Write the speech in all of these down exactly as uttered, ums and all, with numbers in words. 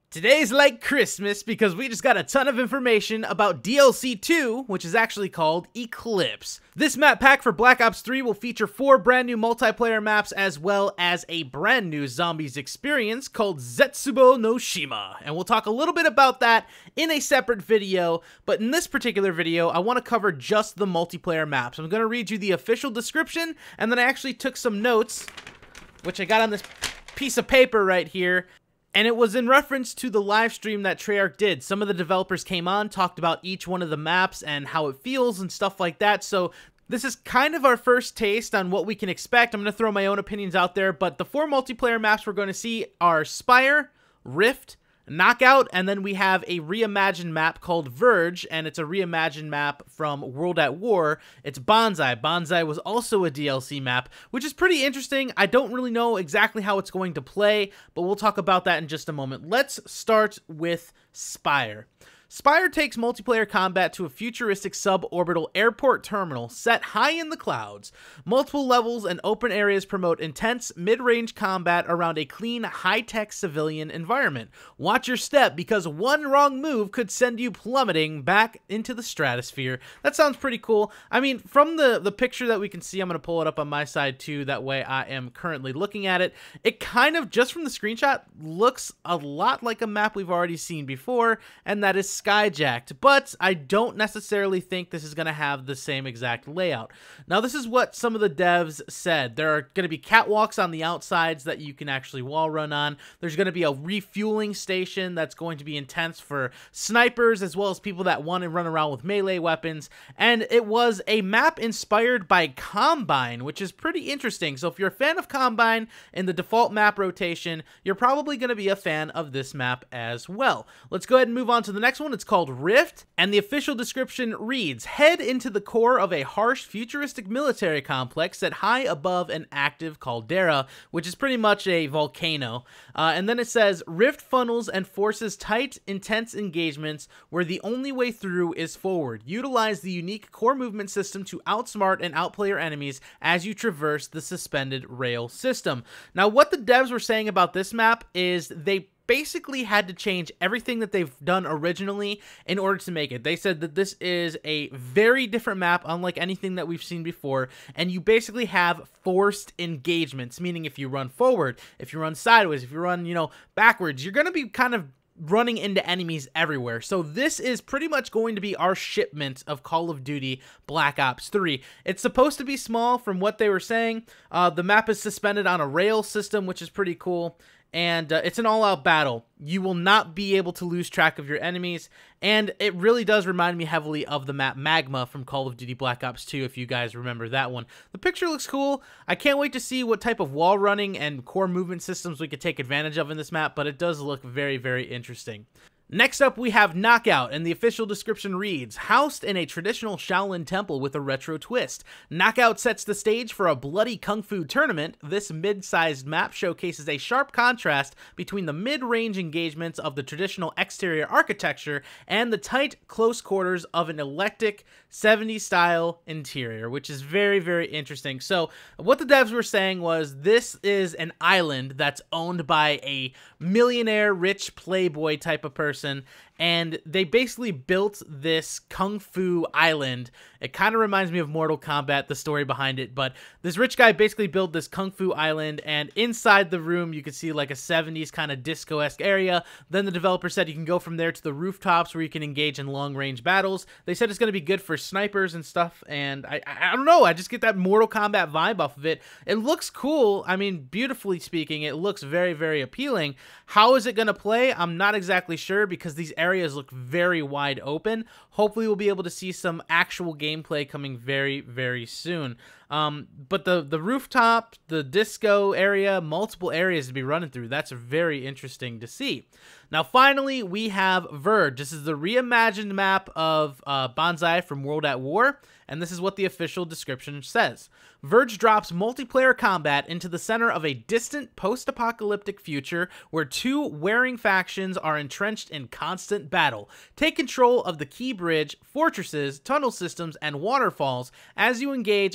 Today's like Christmas because we just got a ton of information about D L C two, which is actually called Eclipse. This map pack for Black Ops three will feature four brand new multiplayer maps as well as a brand new zombies experience called Zetsubo no Shima. And we'll talk a little bit about that in a separate video, but in this particular video, I want to cover just the multiplayer maps. I'm going to read you the official description, and then I actually took some notes, which I got on this piece of paper right here. And it was in reference to the live stream that Treyarch did. Some of the developers came on, talked about each one of the maps and how it feels and stuff like that. So this is kind of our first taste on what we can expect. I'm going to throw my own opinions out there, but the four multiplayer maps we're going to see are Spire, Rift, Knockout, and then we have a reimagined map called Verge, and it's a reimagined map from World at War. It's Banzai. Banzai was also a D L C map, which is pretty interesting. I don't really know exactly how it's going to play, but we'll talk about that in just a moment. Let's start with Spire. Spire takes multiplayer combat to a futuristic suborbital airport terminal set high in the clouds. Multiple levels and open areas promote intense mid-range combat around a clean, high-tech civilian environment. Watch your step, because one wrong move could send you plummeting back into the stratosphere. That sounds pretty cool. I mean, from the, the picture that we can see, I'm going to pull it up on my side too, that way I am currently looking at it. It kind of, just from the screenshot, looks a lot like a map we've already seen before, and that is Skyjacked, but I don't necessarily think this is going to have the same exact layout. Now, this is what some of the devs said. There are going to be catwalks on the outsides that you can actually wall run on. There's going to be a refueling station that's going to be intense for snipers as well as people that want to run around with melee weapons, and it was a map inspired by Combine, which is pretty interesting. So if you're a fan of Combine in the default map rotation, you're probably going to be a fan of this map as well. Let's go ahead and move on to the next one. It's called Rift, and the official description reads, head into the core of a harsh futuristic military complex set high above an active caldera, which is pretty much a volcano. Uh, and then it says, Rift funnels and forces tight, intense engagements where the only way through is forward. Utilize the unique core movement system to outsmart and outplay your enemies as you traverse the suspended rail system. Now, what the devs were saying about this map is they basically had to change everything that they've done originally in order to make it. They said that this is a very different map, unlike anything that we've seen before, and you basically have forced engagements, meaning if you run forward, if you run sideways, if you run, you know, backwards, you're going to be kind of running into enemies everywhere. So this is pretty much going to be our shipment of Call of Duty Black Ops three. It's supposed to be small from what they were saying. Uh, the map is suspended on a rail system, which is pretty cool. And uh, it's an all-out battle. You will not be able to lose track of your enemies, and it really does remind me heavily of the map Magma from Call of Duty Black Ops two, if you guys remember that one. The picture looks cool. I can't wait to see what type of wall running and core movement systems we could take advantage of in this map, but it does look very, very interesting. Next up, we have Knockout, and the official description reads, housed in a traditional Shaolin temple with a retro twist. Knockout sets the stage for a bloody kung fu tournament. This mid-sized map showcases a sharp contrast between the mid-range engagements of the traditional exterior architecture and the tight, close quarters of an eclectic seventies-style interior, which is very, very interesting. So what the devs were saying was this is an island that's owned by a millionaire, rich playboy type of person, and they basically built this kung fu island. It kind of reminds me of Mortal Kombat, the story behind it, but this rich guy basically built this kung fu island, and inside the room you can see like a seventies kind of disco-esque area. Then the developer said you can go from there to the rooftops where you can engage in long-range battles. They said it's going to be good for snipers and stuff, and I, I don't know, I just get that Mortal Kombat vibe off of it. It looks cool. I mean, beautifully speaking, it looks very, very appealing. How is it going to play? I'm not exactly sure, because these areas look very wide open. Hopefully we'll be able to see some actual gameplay coming very, very soon. Um, but the, the rooftop, the disco area, multiple areas to be running through, that's very interesting to see. Now, finally, we have Verge. This is the reimagined map of uh, Banzai from World at War, and this is what the official description says. Verge drops multiplayer combat into the center of a distant post-apocalyptic future where two warring factions are entrenched in constant battle. Take control of the key bridge, fortresses, tunnel systems, and waterfalls as you engage in high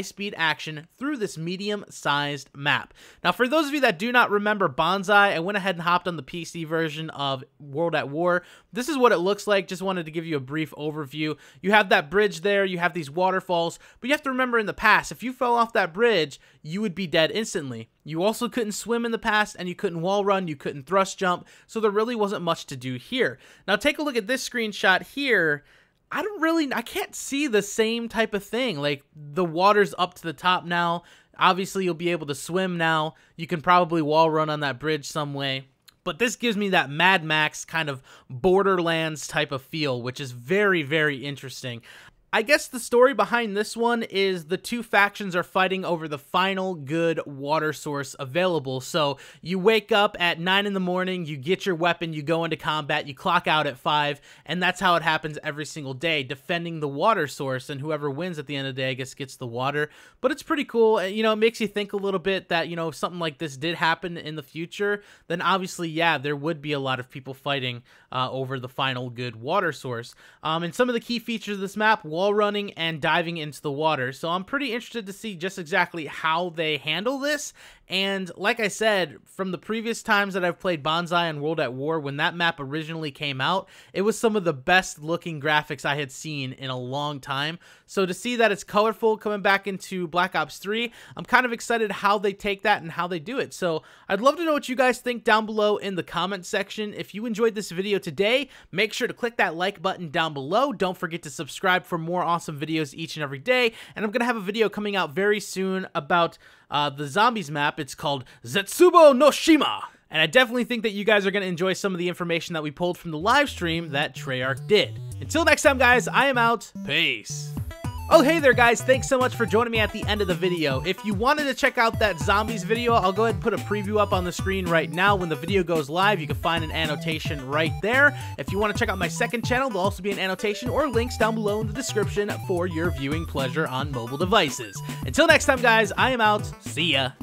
high-speed action through this medium-sized map. Now, for those of you that do not remember Bonsai, I went ahead and hopped on the P C version of World at War. This is what it looks like. Just wanted to give you a brief overview. You have that bridge there, you have these waterfalls, but you have to remember in the past, if you fell off that bridge, you would be dead instantly. You also couldn't swim in the past, and you couldn't wall run, you couldn't thrust jump, so there really wasn't much to do here. Now take a look at this screenshot here. I don't really, I can't see the same type of thing. Like, the water's up to the top now. Obviously, you'll be able to swim now. You can probably wall run on that bridge some way. But this gives me that Mad Max kind of Borderlands type of feel, which is very, very interesting. I guess the story behind this one is the two factions are fighting over the final good water source available. So you wake up at nine in the morning, you get your weapon, you go into combat, you clock out at five, and that's how it happens every single day, defending the water source, and whoever wins at the end of the day, I guess, gets the water. But it's pretty cool. You know, it makes you think a little bit that, you know, if something like this did happen in the future, then obviously, yeah, there would be a lot of people fighting uh, over the final good water source. Um, and some of the key features of this map, wall running and diving into the water. So I'm pretty interested to see just exactly how they handle this. And like I said, from the previous times that I've played Bonsai and World at War, when that map originally came out, it was some of the best looking graphics I had seen in a long time. So to see that it's colorful coming back into Black Ops three, I'm kind of excited how they take that and how they do it. So I'd love to know what you guys think down below in the comment section. If you enjoyed this video today, make sure to click that like button down below. Don't forget to subscribe for more awesome videos each and every day. And I'm going to have a video coming out very soon about uh, the zombies map. It's called Zetsubo no Shima. And I definitely think that you guys are going to enjoy some of the information that we pulled from the live stream that Treyarch did. Until next time, guys, I am out. Peace. Oh, hey there, guys. Thanks so much for joining me at the end of the video. If you wanted to check out that zombies video, I'll go ahead and put a preview up on the screen right now. When the video goes live, you can find an annotation right there. If you want to check out my second channel, there'll also be an annotation or links down below in the description for your viewing pleasure on mobile devices. Until next time, guys, I am out. See ya.